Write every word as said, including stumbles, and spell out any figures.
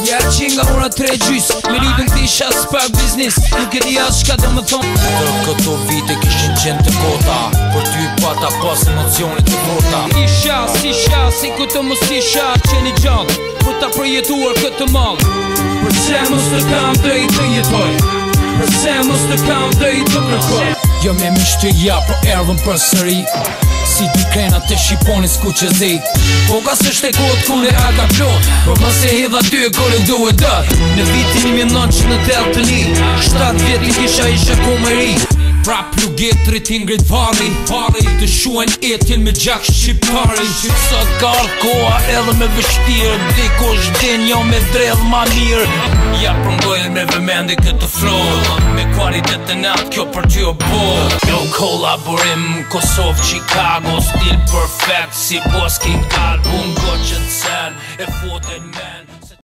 Ja që nga ora tre gjys Me lidën t'isha s'pak biznis Nuk e di as shka do më thonë Tërë këto vite kishin qenë të kota Por ty pata pas emocionit të forta Isha, si isha, si këtë mos isha Qeni gjallë, për ta përjetuar këtë mallë Përse mos të kam të i të jetoj Përse mos të kam të i të kërkoj Jo me më shtyja, po erdhëm për sëri Si dy krena të shqiponis ku që zi Po ka së shte kodë kune a ka plot Por më se hedha dy e kore duhet dët Në vitin një nënqë në tel të li Shtat vjetin kisha isha ku më ri Prap lugetrit ingrit vari Pari të shuen etjen me gjak shqiptari Që sot ka koha edhe me vështirë Diko shdin jo me dredh ma mirë Ja prongoj me vëmendi këtë flow Me kualitet të natë kjo për t'jo bo Jo kolaborim Kosovë, Chicago Stil perfect si Bosking album Go qënë sen e foten men